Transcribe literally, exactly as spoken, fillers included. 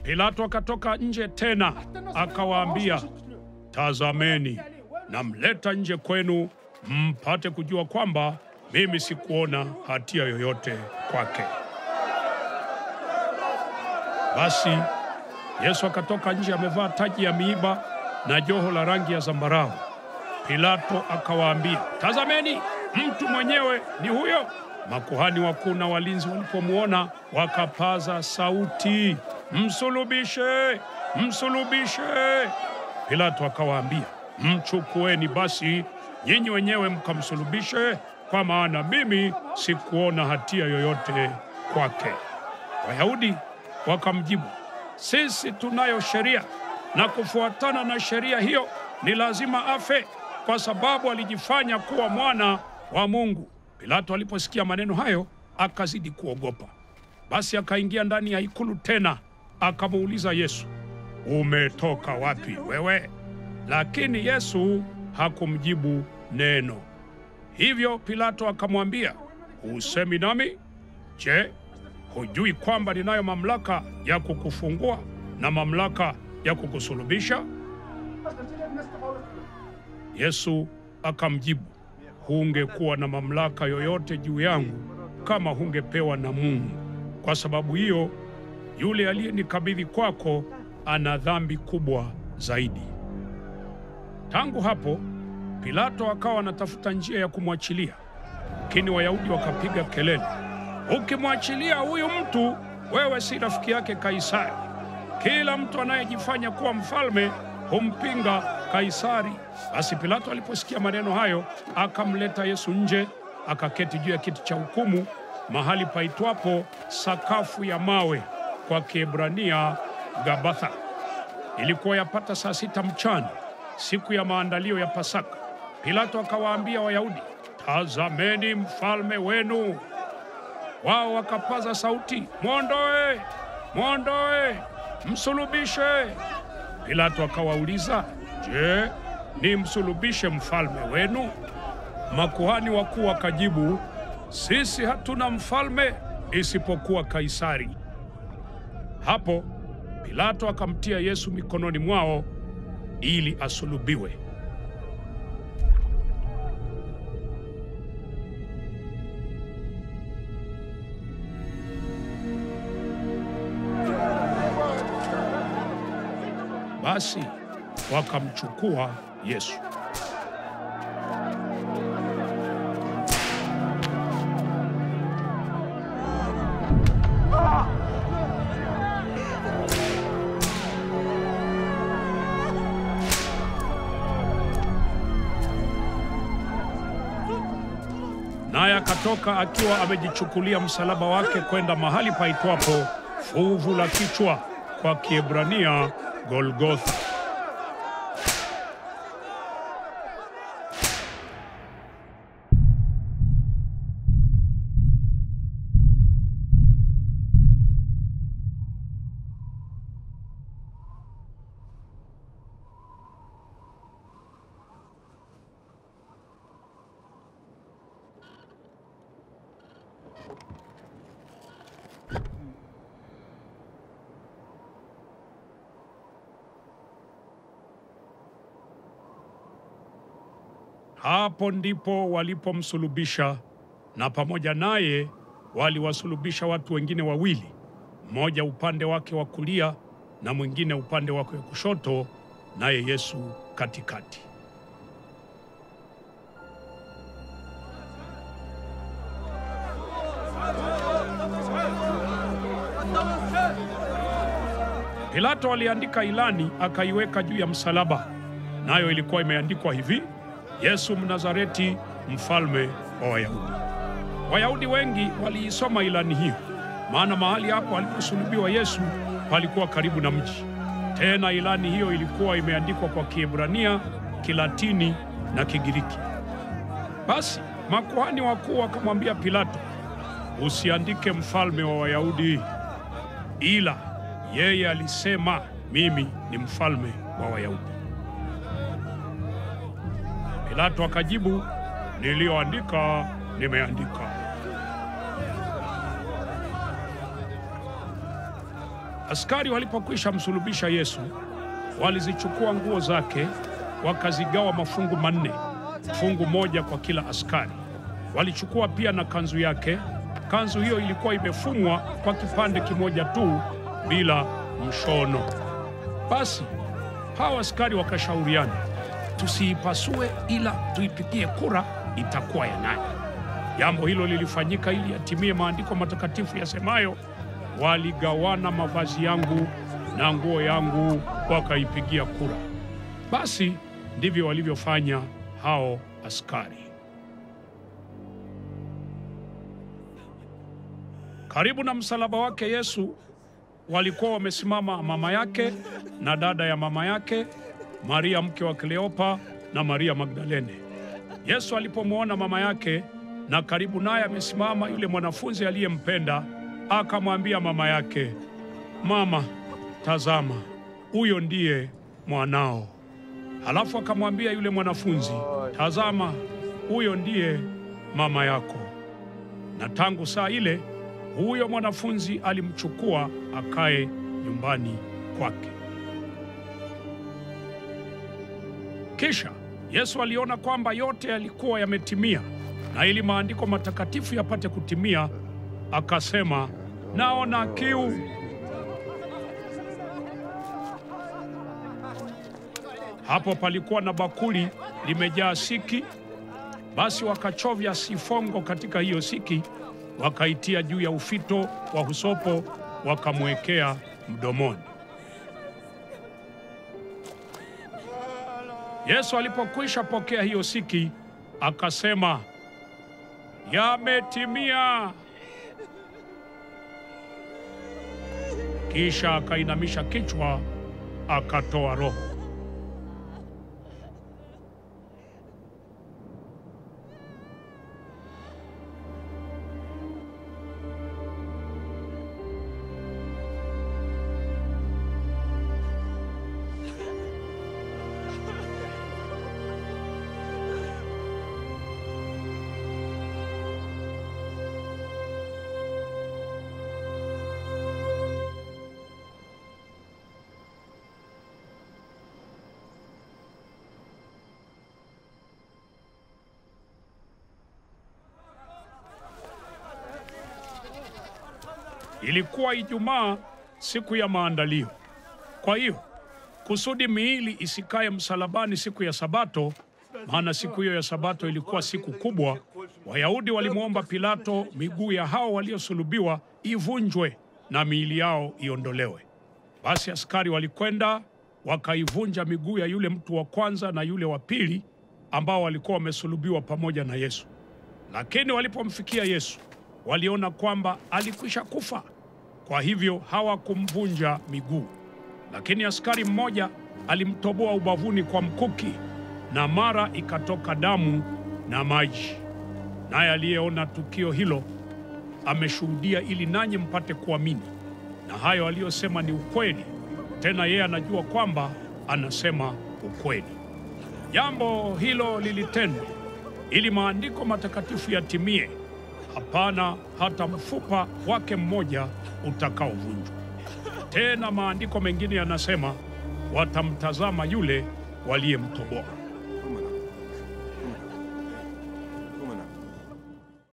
Pilato akatoka nje tena akawaambia, tazameni, namleta nje kwenu mpate kujua kwamba mimi sikuona hatia yoyote kwake. Basi Yesu akatoka nje amevaa taji ya miiba na joho la rangi ya zambarau. Pilato akawaambia, tazameni, mtu mwenyewe ni huyo. Makuhani wakuu na walinzi walipomuona wakapaza sauti, msulubishe, msulubishe. Pilato akawaambia, mchukueni basi nyinyi wenyewe mkamsulubishe, kwa maana mimi sikuona hatia yoyote kwake. Wayahudi wakamjibu, sisi tunayo sheria, na kufuatana na sheria hiyo ni lazima afe, kwa sababu alijifanya kuwa mwana wa Mungu. Pilato aliposikia maneno hayo akazidi kuogopa. Basi akaingia ndani ya ikulu tena akamuuliza Yesu, umetoka wapi wewe? Lakini Yesu hakumjibu neno. Hivyo Pilato akamwambia, husemi nami? Je, hujui kwamba ninayo mamlaka ya kukufungua na mamlaka ya kukusulubisha? Yesu akamjibu, hungekuwa na mamlaka yoyote juu yangu kama hungepewa na Mungu. Kwa sababu hiyo, yule aliyenikabidhi kwako ana dhambi kubwa zaidi. Tangu hapo, Pilato akawa anatafuta njia ya kumwachilia, lakini Wayahudi wakapiga kelele, ukimwachilia huyu mtu, wewe si rafiki yake Kaisari. Kila mtu anayejifanya kuwa mfalme humpinga Kaisari. Basi Pilato aliposikia maneno hayo, akamleta Yesu nje, akaketi juu ya kiti cha hukumu, mahali paitwapo sakafu ya mawe, kwa Kiebrania Gabatha. Ilikuwa yapata saa sita mchana, siku ya maandalio ya Pasaka. Pilato akawaambia Wayahudi, tazameni mfalme wenu. Wao wakapaza sauti, mwondoe, mwondoe, msulubishe. Pilato akawauliza, je, ni msulubishe mfalme wenu? Makuhani wakuu wakajibu, sisi hatuna mfalme isipokuwa Kaisari. Hapo Pilato akamtia Yesu mikononi mwao ili asulubiwe. Basi wakamchukua Yesu. Naye akatoka akiwa amejichukulia msalaba wake kwenda mahali paitwapo fuvu la kichwa, kwa Kiebrania Golgotha. Hapo ndipo walipomsulubisha, na pamoja naye waliwasulubisha watu wengine wawili, mmoja upande wake wa kulia na mwingine upande wake wa kushoto, naye Yesu katikati. Pilato aliandika ilani akaiweka juu ya msalaba, nayo ilikuwa imeandikwa hivi: Yesu Mnazareti, mfalme wa Wayahudi. Wayahudi wengi waliisoma ilani hiyo, maana mahali hapo aliposulubiwa Yesu palikuwa karibu na mji. Tena ilani hiyo ilikuwa imeandikwa kwa Kiebrania, Kilatini na Kigiriki. Basi makuhani wakuu wakamwambia Pilato, usiandike mfalme wa Wayahudi, ila yeye alisema mimi ni mfalme wa Wayahudi. Pilato akajibu, niliyoandika nimeandika. Askari walipokwisha msulubisha Yesu, walizichukua nguo zake, wakazigawa mafungu manne, fungu moja kwa kila askari. Walichukua pia na kanzu yake. Kanzu hiyo ilikuwa imefumwa kwa kipande kimoja tu bila mshono. Basi hawa askari wakashauriana, tusiipasue ila tuipigie kura, itakuwa ya nani? Jambo hilo lilifanyika ili yatimie maandiko matakatifu yasemayo, waligawana mavazi yangu na nguo yangu wakaipigia kura. Basi ndivyo walivyofanya hao askari. Karibu na msalaba wake Yesu walikuwa wamesimama mama yake na dada ya mama yake, Maria mke wa Kleopa na Maria Magdalene. Yesu alipomwona mama yake na karibu naye amesimama yule mwanafunzi aliyempenda, akamwambia mama yake, "Mama, tazama, huyo ndiye mwanao." Halafu akamwambia yule mwanafunzi, "Tazama, huyo ndiye mama yako." Na tangu saa ile huyo mwanafunzi alimchukua akae nyumbani kwake. Kisha Yesu aliona kwamba yote yalikuwa yametimia, na ili maandiko matakatifu yapate kutimia, akasema, "Naona kiu." Hapo palikuwa na bakuli limejaa siki. Basi wakachovya sifongo katika hiyo siki, wakaitia juu ya ufito wa husopo, wakamwekea mdomoni. Yesu alipokwisha pokea hiyo siki, akasema, "Yametimia." Kisha akainamisha kichwa, akatoa roho. Ilikuwa Ijumaa, siku ya maandalio. Kwa hiyo, kusudi miili isikae msalabani siku ya Sabato, maana siku hiyo ya Sabato ilikuwa siku kubwa, Wayahudi walimwomba Pilato miguu ya hao waliosulubiwa ivunjwe na miili yao iondolewe. Basi askari walikwenda wakaivunja miguu ya yule mtu wa kwanza na yule wa pili ambao walikuwa wamesulubiwa pamoja na Yesu. Lakini walipomfikia Yesu, waliona kwamba alikwisha kufa. Kwa hivyo hawakumvunja miguu. Lakini askari mmoja alimtoboa ubavuni kwa mkuki, na mara ikatoka damu na maji. Naye aliyeona tukio hilo ameshuhudia, ili nanyi mpate kuamini. Na hayo aliyosema ni ukweli, tena yeye anajua kwamba anasema ukweli. Jambo hilo lilitendwa ili maandiko matakatifu yatimie, hapana hata mfupa wake mmoja utakaovunjwa. Tena maandiko mengine yanasema, watamtazama yule waliyemtoboa.